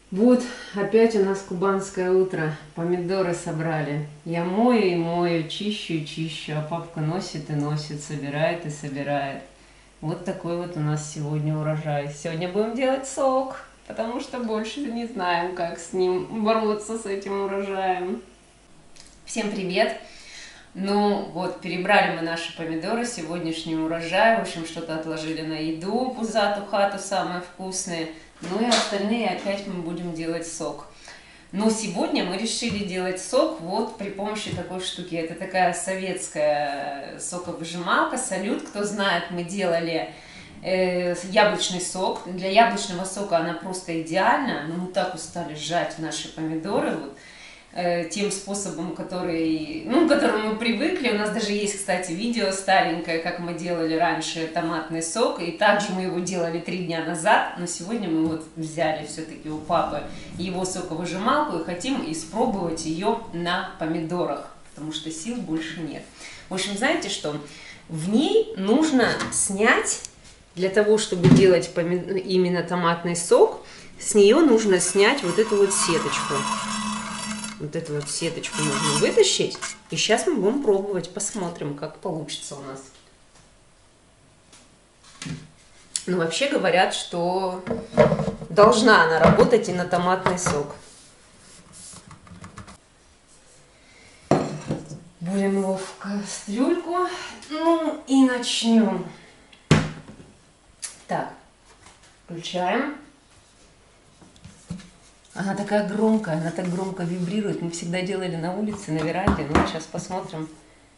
Вот, опять у нас кубанское утро. Помидоры собрали. Я мою и мою, чищу и чищу, а папка носит и носит, собирает и собирает. Вот такой вот у нас сегодня урожай. Сегодня будем делать сок, потому что больше не знаем, как с ним бороться, с этим урожаем. Всем привет! Ну вот, перебрали мы наши помидоры, сегодняшний урожай, в общем, что-то отложили на еду, пузату хату, самые вкусные. Ну и остальные опять мы будем делать сок. Но сегодня мы решили делать сок вот при помощи такой штуки. Это такая советская соковыжималка, салют. Кто знает, мы делали яблочный сок. Для яблочного сока она просто идеальна. Но мы так устали сжать наши помидоры вот, тем способом, к которому мы привыкли. У нас даже есть, кстати, видео старенькое, как мы делали раньше томатный сок. И также мы его делали 3 дня назад. Но сегодня мы вот взяли все-таки у папы его соковыжималку и хотим испробовать ее на помидорах, потому что сил больше нет. В общем, знаете что? В ней нужно снять, для того, чтобы делать именно томатный сок, с нее нужно снять вот эту вот сеточку. Вот эту вот сеточку нужно вытащить. И сейчас мы будем пробовать, посмотрим, как получится у нас. Ну, вообще говорят, что должна она работать и на томатный сок. Будем его в кастрюльку. Ну и начнем. Так, включаем. Она такая громкая, она так громко вибрирует. Мы всегда делали на улице, на веранде. Ну, сейчас посмотрим.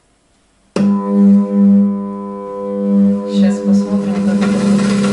Сейчас посмотрим, как это будет.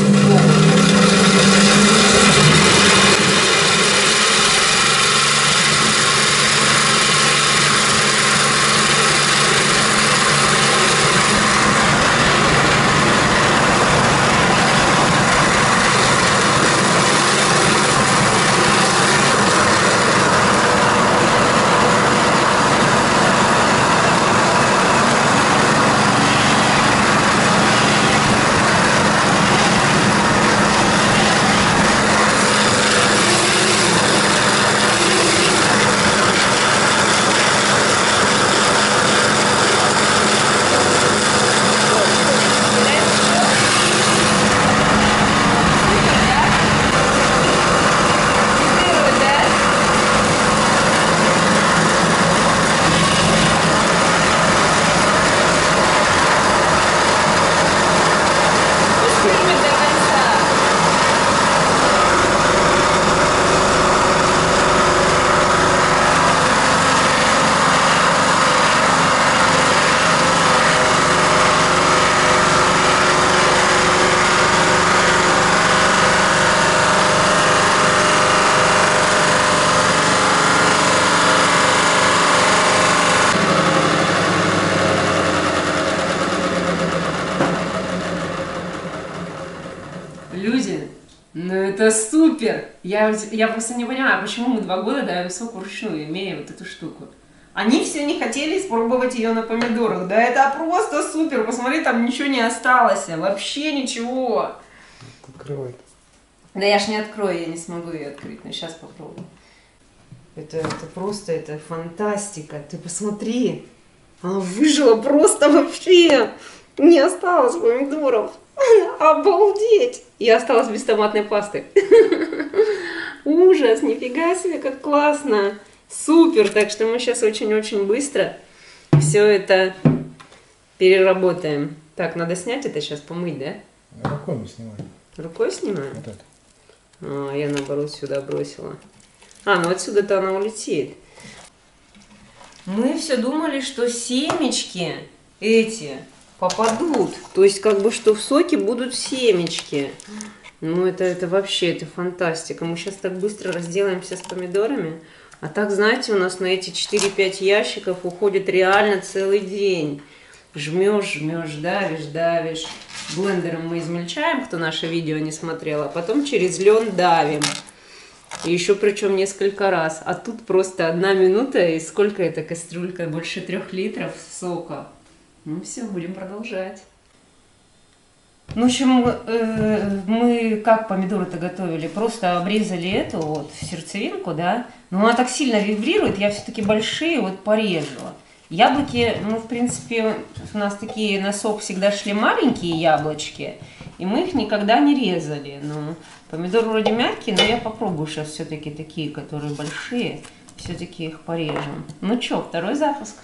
Люди, ну это супер! Я просто не понимаю, почему мы 2 года даем сок вручную, имея вот эту штуку. Они все не хотели испробовать ее на помидорах. Да это просто супер! Посмотри, там ничего не осталось. Вообще ничего. Открывай. Да я ж не открою, я не смогу ее открыть. Но сейчас попробую. Это просто, это фантастика. Ты посмотри. Она выжила просто вообще. Не осталось помидоров. Обалдеть! Я осталась без томатной пасты. Ужас, нифига себе, как классно. Супер, так что мы сейчас очень-очень быстро все это переработаем. Так, надо снять это сейчас, помыть, да? Рукой мы снимаем. Рукой снимаем? Вот это. А, я наоборот сюда бросила. А, ну отсюда-то она улетит. Мы все думали, что семечки эти попадут. То есть, как бы, что в соке будут семечки. Ну, это вообще, это фантастика. Мы сейчас так быстро разделаемся с помидорами. А так, знаете, у нас на эти 4-5 ящиков уходит реально целый день. Жмешь, жмешь, давишь, давишь. Блендером мы измельчаем, кто наше видео не смотрел, а потом через лен давим. И еще причем несколько раз. А тут просто 1 минута, и сколько это кастрюлька? Больше 3 литров сока. Ну все, будем продолжать. Ну, в общем, мы как помидоры-то готовили? Просто обрезали эту вот сердцевинку, да? Но она так сильно вибрирует, я все-таки большие вот порежу. Яблоки, ну, в принципе, у нас такие на сок всегда шли маленькие яблочки, и мы их никогда не резали. Ну, помидоры вроде мягкие, но я попробую сейчас все-таки такие, которые большие, все-таки их порежем. Ну что, второй запуск.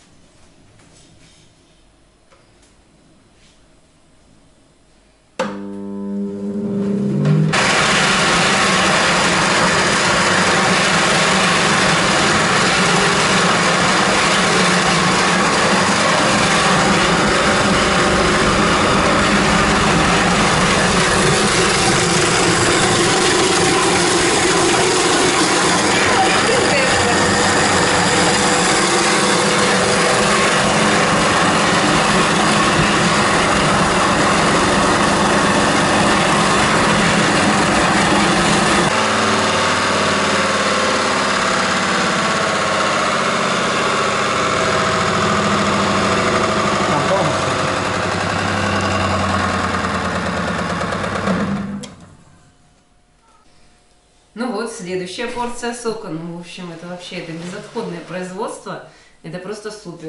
Ну вот, следующая порция сока. Ну, в общем, это вообще это безотходное производство. Это просто супер.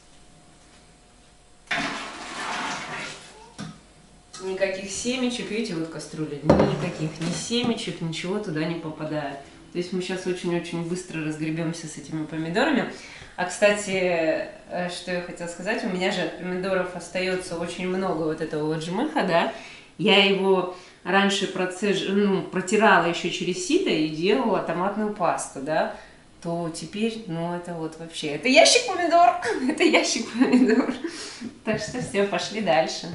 Никаких семечек, видите, вот кастрюля, никаких, ни семечек, ничего туда не попадает. То есть мы сейчас очень-очень быстро разгребемся с этими помидорами. А, кстати, что я хотела сказать, у меня же от помидоров остается очень много вот этого вот жмыха, да. Я его раньше протирала еще через сито и делала томатную пасту, да. То теперь, ну это вот вообще, это ящик помидор, это ящик помидор. Так что все, пошли дальше.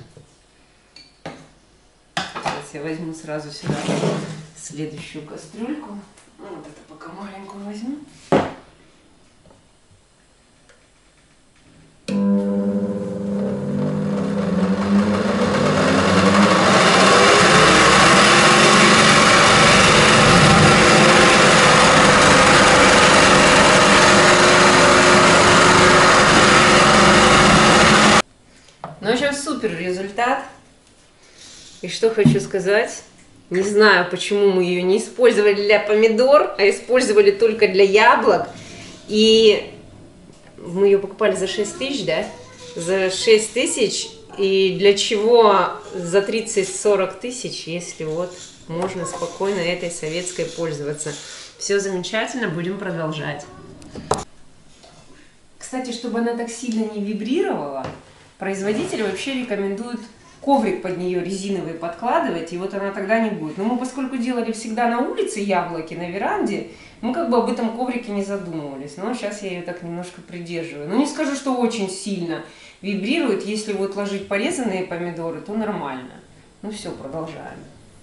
Сейчас я возьму сразу сюда следующую кастрюльку. Ну, вот это пока маленькую возьму. Ну, в общем, супер результат. И что хочу сказать, не знаю, почему мы ее не использовали для помидор, а использовали только для яблок. И мы ее покупали за 6 тысяч, да? За 6 тысяч. И для чего за 30-40 тысяч, если вот можно спокойно этой советской пользоваться. Все замечательно, будем продолжать. Кстати, чтобы она так сильно не вибрировала, производитель вообще рекомендует коврик под нее резиновый подкладывать, и вот она тогда не будет. Но мы, поскольку делали всегда на улице яблоки, на веранде, мы как бы об этом коврике не задумывались. Но сейчас я ее так немножко придерживаю. Но не скажу, что очень сильно вибрирует. Если вот ложить порезанные помидоры, то нормально. Ну все, продолжаем.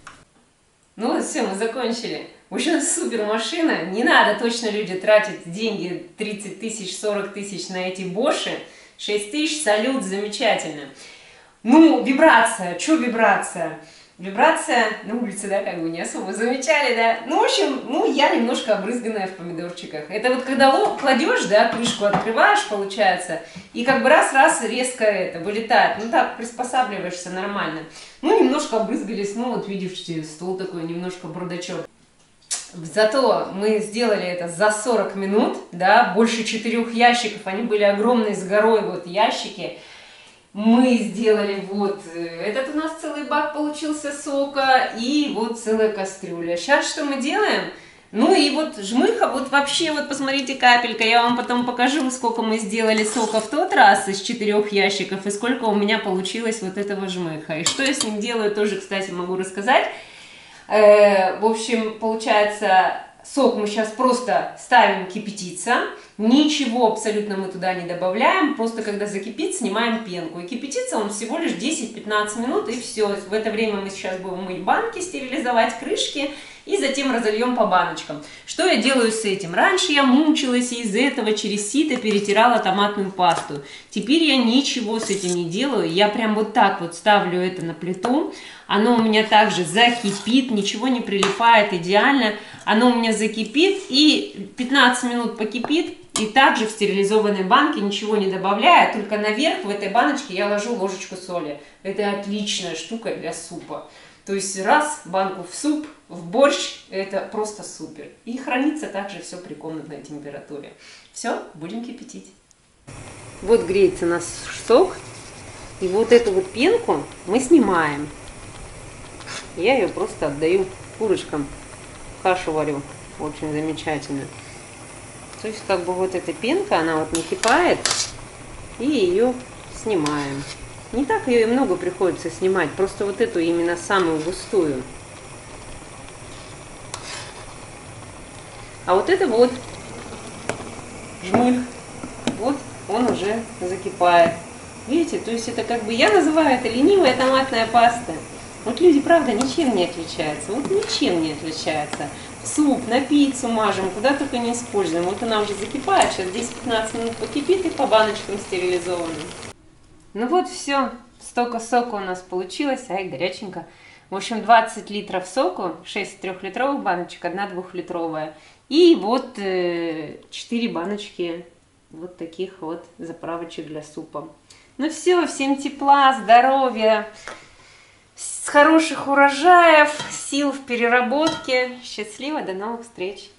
Ну вот все, мы закончили. В общем, супер машина. Не надо точно, люди, тратить деньги 30 тысяч, 40 тысяч на эти Боши. 6 тысяч, салют, замечательно. Ну, вибрация, что вибрация? Вибрация на улице, да, как бы не особо замечали, да. Ну, в общем, ну, я немножко обрызганная в помидорчиках. Это вот когда кладешь, да, крышку открываешь, получается, и как бы раз-раз резко это вылетает. Ну, так, приспосабливаешься нормально. Ну, немножко обрызгались, ну, вот видите, стол такой, немножко бардачок. Зато мы сделали это за 40 минут, да, больше 4 ящиков, они были огромные с горой, вот ящики. Мы сделали вот, этот у нас целый бак получился сока и вот целая кастрюля. Сейчас что мы делаем? Ну и вот жмыха, вот вообще, вот посмотрите, капелька, я вам потом покажу, сколько мы сделали сока в тот раз из 4 ящиков и сколько у меня получилось вот этого жмыха. И что я с ним делаю, тоже, кстати, могу рассказать. В общем, получается, сок мы сейчас просто ставим кипятиться, ничего абсолютно мы туда не добавляем, просто когда закипит, снимаем пенку. И кипятится он всего лишь 10-15 минут, и все. В это время мы сейчас будем мыть банки, стерилизовать крышки, и затем разольем по баночкам. Что я делаю с этим? Раньше я мучилась и из этого через сито перетирала томатную пасту. Теперь я ничего с этим не делаю, я прям вот так вот ставлю это на плиту. Оно у меня также закипит, ничего не прилипает идеально. Оно у меня закипит и 15 минут покипит. И также в стерилизованной банке, ничего не добавляя, только наверх в этой баночке я ложу ложечку соли. Это отличная штука для супа. То есть раз банку в суп, в борщ, это просто супер. И хранится также все при комнатной температуре. Все, будем кипятить. Вот греется наш сок. И вот эту вот пенку мы снимаем. Я ее просто отдаю курочкам. Кашу варю. Очень замечательно. То есть как бы вот эта пенка, она вот накипает. И ее снимаем. Не так ее и много приходится снимать. Просто вот эту именно самую густую. А вот это вот жмых. Вот он уже закипает. Видите, то есть это как бы, я называю это ленивая томатная паста. Вот люди, правда, ничем не отличаются. Вот ничем не отличаются. Суп, на пиццу мажем, куда только не используем. Вот она уже закипает, сейчас 10-15 минут покипит и по баночкам стерилизованным. Ну вот все, столько сока у нас получилось, ай, горяченько. В общем, 20 литров соку, 6 трехлитровых баночек, 1 2-литровая. И вот 4 баночки вот таких вот заправочек для супа. Ну все, всем тепла, здоровья, с хороших урожаев, сил в переработке. Счастливо, до новых встреч!